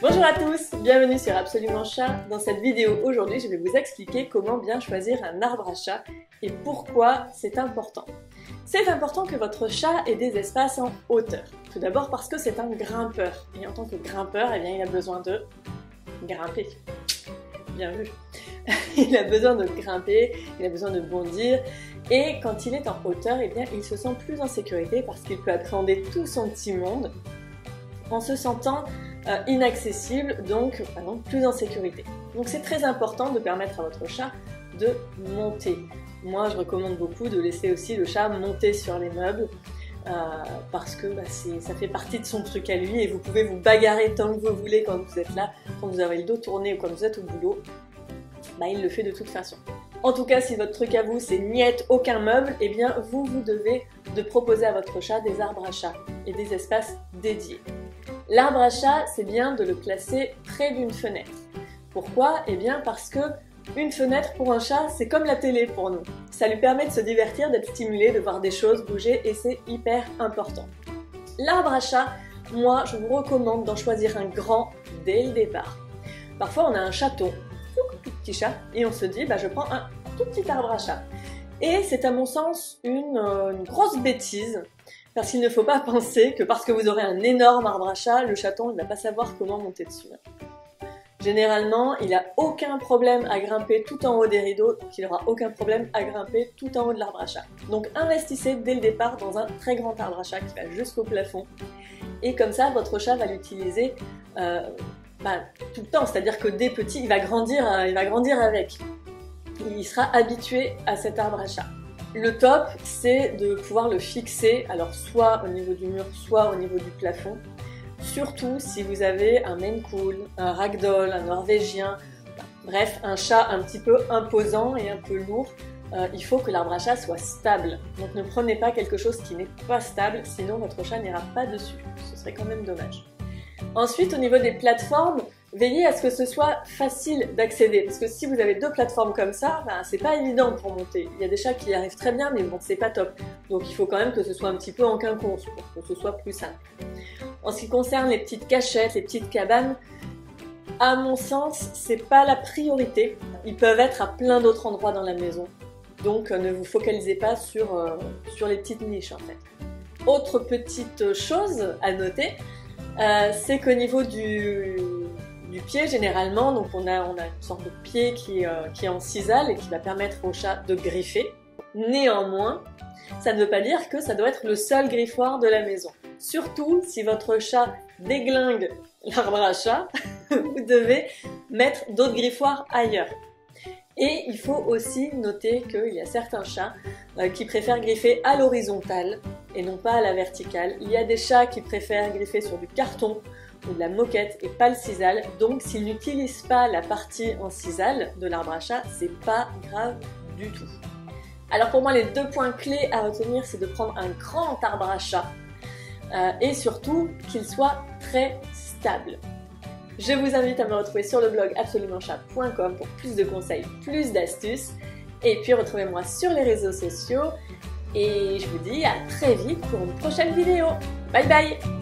Bonjour à tous, bienvenue sur Absolument Chat. Dans cette vidéo aujourd'hui, je vais vous expliquer comment bien choisir un arbre à chat et pourquoi c'est important. C'est important que votre chat ait des espaces en hauteur. Tout d'abord parce que c'est un grimpeur. Et en tant que grimpeur, eh bien, il a besoin de grimper. Bien vu. Il a besoin de grimper, il a besoin de bondir. Et quand il est en hauteur, eh bien, il se sent plus en sécurité parce qu'il peut appréhender tout son petit monde en se sentant inaccessible, donc plus en sécurité. Donc c'est très important de permettre à votre chat de monter. Moi je recommande beaucoup de laisser aussi le chat monter sur les meubles parce que ça fait partie de son truc à lui et vous pouvez vous bagarrer tant que vous voulez quand vous êtes là, quand vous avez le dos tourné ou quand vous êtes au boulot, il le fait de toute façon. En tout cas, si votre truc à vous c'est niette, aucun meuble, eh bien vous devez de proposer à votre chat des arbres à chat et des espaces dédiés. L'arbre à chat, c'est bien de le placer près d'une fenêtre. Pourquoi? Eh bien parce que une fenêtre pour un chat, c'est comme la télé pour nous. Ça lui permet de se divertir, d'être stimulé, de voir des choses bouger et c'est hyper important. L'arbre à chat, moi je vous recommande d'en choisir un grand dès le départ. Parfois on a un chaton, tout petit chat, et on se dit je prends un tout petit arbre à chat. Et c'est à mon sens une grosse bêtise. Parce qu'il ne faut pas penser que parce que vous aurez un énorme arbre à chat, le chaton ne va pas savoir comment monter dessus. Généralement, il n'a aucun problème à grimper tout en haut des rideaux, donc il n'aura aucun problème à grimper tout en haut de l'arbre à chat. Donc investissez dès le départ dans un très grand arbre à chat qui va jusqu'au plafond. Et comme ça, votre chat va l'utiliser tout le temps, c'est-à-dire que dès petit, il va grandir avec. Il sera habitué à cet arbre à chat. Le top, c'est de pouvoir le fixer, alors soit au niveau du mur, soit au niveau du plafond. Surtout si vous avez un Maine Coon, un Ragdoll, un Norvégien, bref, un chat un petit peu imposant et un peu lourd. Il faut que l'arbre à chat soit stable. Donc ne prenez pas quelque chose qui n'est pas stable, sinon votre chat n'ira pas dessus. Ce serait quand même dommage. Ensuite, au niveau des plateformes, veillez à ce que ce soit facile d'accéder, parce que si vous avez deux plateformes comme ça, c'est pas évident pour monter. Il y a des chats qui y arrivent très bien, mais bon, c'est pas top. Donc il faut quand même que ce soit un petit peu en quinconce pour que ce soit plus simple. En ce qui concerne les petites cachettes, les petites cabanes, à mon sens, c'est pas la priorité. Ils peuvent être à plein d'autres endroits dans la maison. Donc ne vous focalisez pas sur les petites niches en fait. Autre petite chose à noter, c'est qu'au niveau du pied généralement, donc on a une sorte de pied qui est en sisal et qui va permettre au chat de griffer. Néanmoins, ça ne veut pas dire que ça doit être le seul griffoir de la maison. Surtout si votre chat déglingue l'arbre à chat, vous devez mettre d'autres griffoirs ailleurs. Et il faut aussi noter qu'il y a certains chats qui préfèrent griffer à l'horizontale et non pas à la verticale. Il y a des chats qui préfèrent griffer sur du carton ou de la moquette et pas le sisal. Donc s'ils n'utilisent pas la partie en sisal de l'arbre à chat, c'est pas grave du tout. Alors pour moi les deux points clés à retenir, c'est de prendre un grand arbre à chat et surtout qu'il soit très stable. Je vous invite à me retrouver sur le blog absolumentchat.com pour plus de conseils, plus d'astuces. Et puis retrouvez-moi sur les réseaux sociaux. Et je vous dis à très vite pour une prochaine vidéo. Bye bye!